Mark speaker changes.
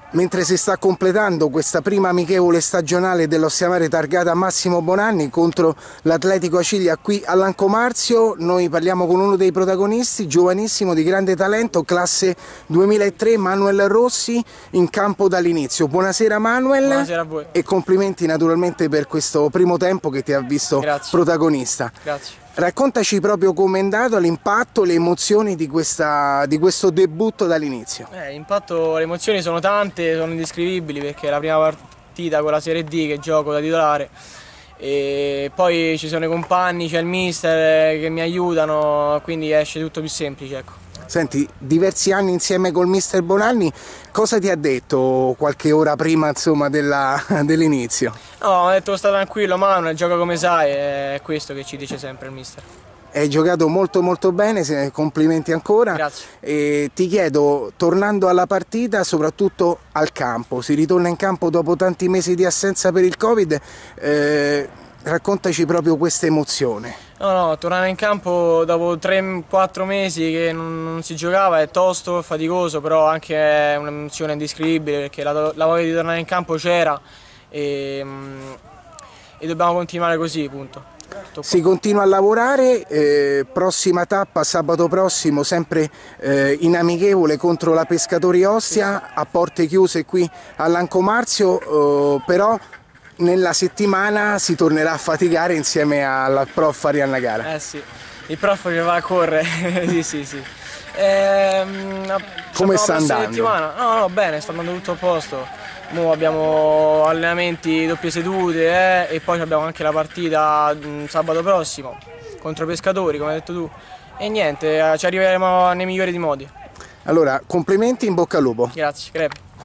Speaker 1: Mentre si sta completando questa prima amichevole stagionale dell'Ossiamare targata a Massimo Bonanni contro l'Atletico Acilia qui a Lancomarzio, noi parliamo con uno dei protagonisti, giovanissimo di grande talento, classe 2003, Manuel Rossi, in campo dall'inizio. Buonasera Manuel.
Speaker 2: Buonasera a voi.
Speaker 1: E complimenti naturalmente per questo primo tempo che ti ha visto protagonista.
Speaker 2: Grazie.
Speaker 1: Raccontaci proprio come è andato, l'impatto, le emozioni di questo debutto dall'inizio.
Speaker 2: L'impatto, le emozioni sono tante, sono indescrivibili perché è la prima partita con la Serie D che gioco da titolare e poi ci sono i compagni, c'è il mister che mi aiutano, quindi esce tutto più semplice, ecco.
Speaker 1: Senti, diversi anni insieme col mister Bonanni, cosa ti ha detto qualche ora prima insomma dell'inizio?
Speaker 2: No, mi ha detto sta tranquillo Manuel, gioca come sai, è questo che ci dice sempre il mister.
Speaker 1: Hai giocato molto bene, complimenti ancora.
Speaker 2: Grazie.
Speaker 1: E ti chiedo, tornando alla partita, soprattutto al campo, si ritorna in campo dopo tanti mesi di assenza per il Covid, raccontaci proprio questa emozione.
Speaker 2: No, tornare in campo dopo 3-4 mesi che non si giocava è tosto, faticoso, però anche è un'emozione indescrivibile perché la voglia di tornare in campo c'era e dobbiamo continuare così, punto.
Speaker 1: Si continua a lavorare, prossima tappa sabato prossimo sempre in amichevole contro la Pescatori Ostia a porte chiuse qui a Lancomarzio, però nella settimana si tornerà a faticare insieme al prof Arianna Gara.
Speaker 2: Eh sì, il prof che va a correre, sì.
Speaker 1: Come sta andando?
Speaker 2: Settimana? No, bene, sta andando tutto a posto. Mo abbiamo allenamenti doppie sedute e poi abbiamo anche la partita sabato prossimo contro i Pescatori, come hai detto tu. E niente, ci arriveremo nei migliori di modi.
Speaker 1: Allora, complimenti, in bocca al lupo.
Speaker 2: Grazie, crepi.